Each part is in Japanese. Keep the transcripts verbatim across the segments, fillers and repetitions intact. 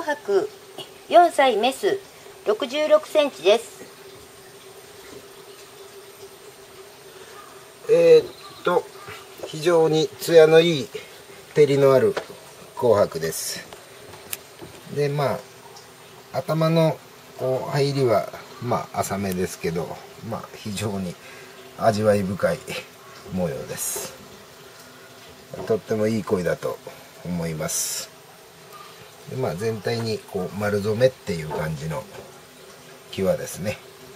紅白よんさいメスろくじゅうろくセンチです。 えー、っと非常に艶のいい照りのある紅白です。でまあ頭のこう入りはまあ浅めですけど、まあ非常に味わい深い模様です。とってもいい鯉だと思います。でまあ全体にこう丸染めっていう感じの際ですね。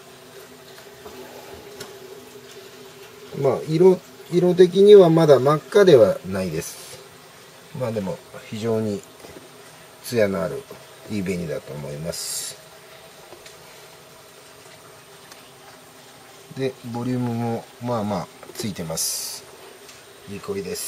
まあ色色的にはまだ真っ赤ではないです。まあでも非常に艶のあるいい紅だと思います。でボリュームもまあまあついてます。いい鯉です。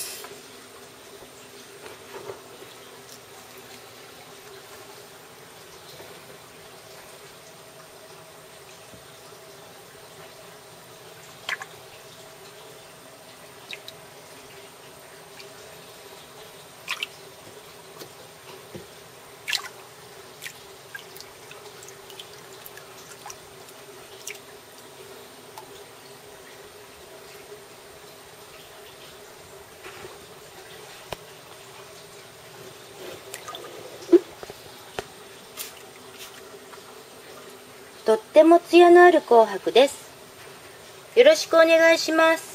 とっても艶のある紅白です。よろしくお願いします。